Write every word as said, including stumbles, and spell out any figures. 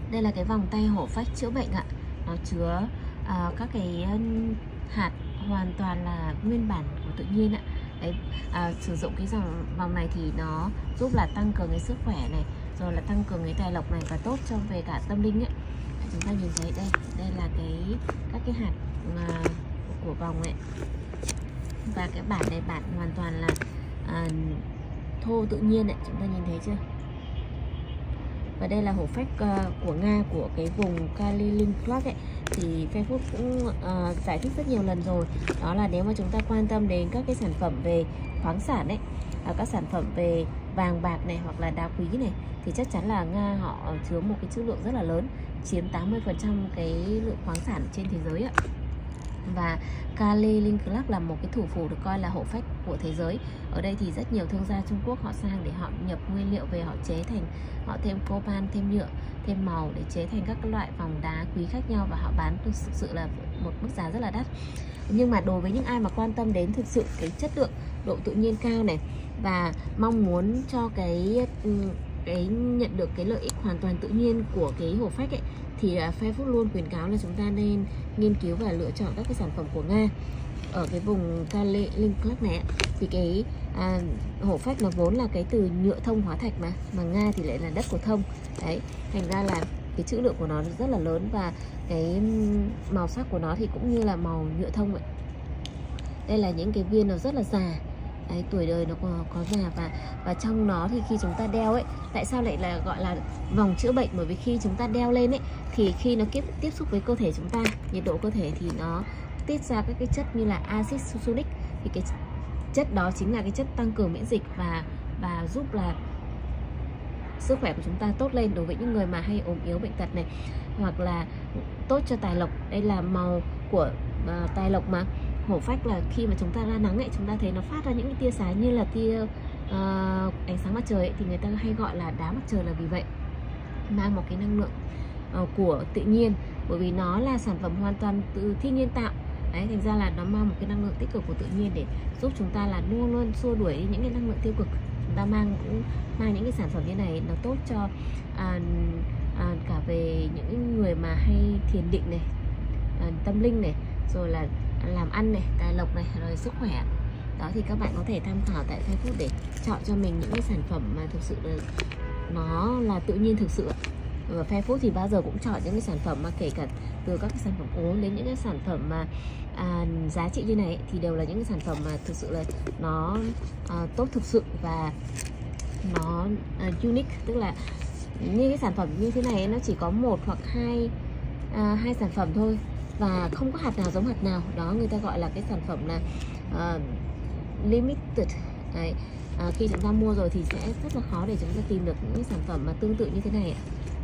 Đây là cái vòng tay hổ phách chữa bệnh ạ. Nó chứa uh, các cái um, hạt hoàn toàn là nguyên bản của tự nhiên ạ. Đấy, à, sử dụng cái dòng vòng này thì nó giúp là tăng cường cái sức khỏe này, rồi là tăng cường cái tài lộc này, và tốt cho về cả tâm linh ấy. Chúng ta nhìn thấy đây, đây là cái các cái hạt mà của vòng ấy, và cái bản này bản hoàn toàn là à, thô tự nhiên ấy, chúng ta nhìn thấy chưa? Và đây là hổ phách uh, của Nga, của cái vùng Kaliningrad ấy, thì Facebook cũng uh, giải thích rất nhiều lần rồi. Đó là nếu mà chúng ta quan tâm đến các cái sản phẩm về khoáng sản ấy, uh, các sản phẩm về vàng bạc này hoặc là đá quý này, thì chắc chắn là Nga họ chứa một cái trữ lượng rất là lớn, chiếm tám mươi phần trăm cái lượng khoáng sản trên thế giới ạ. Và Kaliningrad là một cái thủ phủ được coi là hổ phách của thế giới. Ở đây thì rất nhiều thương gia Trung Quốc họ sang để họ nhập nguyên liệu về, họ chế thành, họ thêm coban, thêm nhựa, thêm màu để chế thành các loại vòng đá quý khác nhau, và họ bán thực sự là một mức giá rất là đắt. Nhưng mà đối với những ai mà quan tâm đến thực sự cái chất lượng, độ tự nhiên cao này, và mong muốn cho cái cái nhận được cái lợi ích hoàn toàn tự nhiên của cái hổ phách ấy, thì Facebook luôn khuyến cáo là chúng ta nên nghiên cứu và lựa chọn các cái sản phẩm của Nga. Ở cái vùng Kaliningrad này thì cái à, hổ phách nó vốn là cái từ nhựa thông hóa thạch, mà mà Nga thì lại là đất của thông. Đấy, thành ra là cái trữ lượng của nó rất là lớn, và cái màu sắc của nó thì cũng như là màu nhựa thông vậy. Đây là những cái viên nó rất là già. Đấy, tuổi đời nó có, có già, và và trong nó thì khi chúng ta đeo ấy, tại sao lại là gọi là vòng chữa bệnh? Bởi vì khi chúng ta đeo lên ấy, thì khi nó tiếp tiếp xúc với cơ thể chúng ta, nhiệt độ cơ thể, thì nó tiết ra các cái chất như là axit succinic, thì cái chất đó chính là cái chất tăng cường miễn dịch và và giúp là sức khỏe của chúng ta tốt lên đối với những người mà hay ốm yếu bệnh tật này, hoặc là tốt cho tài lộc. Đây là màu của uh, tài lộc mà. Hổ phách là khi mà chúng ta ra nắng ấy, chúng ta thấy nó phát ra những cái tia sáng như là tia uh, ánh sáng mặt trời ấy, thì người ta hay gọi là đá mặt trời là vì vậy. Mang một cái năng lượng uh, của tự nhiên, bởi vì nó là sản phẩm hoàn toàn từ thiên nhiên tạo. Đấy, thành ra là nó mang một cái năng lượng tích cực của tự nhiên để giúp chúng ta là luôn luôn xua đuổi những cái năng lượng tiêu cực. Chúng ta mang cũng mang những cái sản phẩm như này, nó tốt cho à, à, cả về những người mà hay thiền định này, à, tâm linh này, rồi là làm ăn này, tài lộc này, rồi sức khỏe. Đó thì các bạn có thể tham khảo tại Facebook để chọn cho mình những cái sản phẩm mà thực sự là nó là tự nhiên thực sự. Ở Facebook thì bao giờ cũng chọn những cái sản phẩm mà kể cả từ các cái sản phẩm uống đến những cái sản phẩm mà à, giá trị như này, thì đều là những cái sản phẩm mà thực sự là nó à, tốt thực sự, và nó à, unique, tức là như cái sản phẩm như thế này nó chỉ có một hoặc hai à, hai sản phẩm thôi, và không có hạt nào giống hạt nào. Đó, người ta gọi là cái sản phẩm là uh, limited. Đấy. À, khi chúng ta mua rồi thì sẽ rất là khó để chúng ta tìm được những cái sản phẩm mà tương tự như thế này ạ.